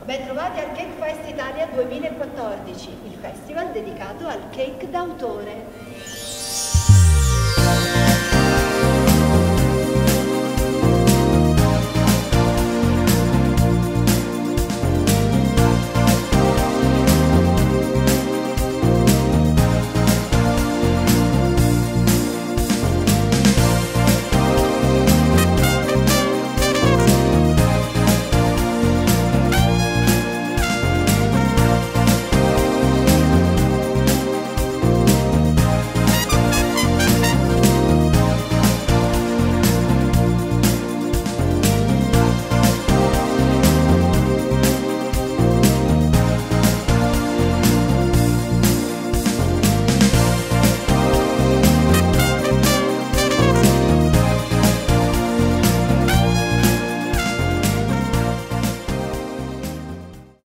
Bentrovati al Cake Fest Italia 2014, il festival dedicato al cake d'autore.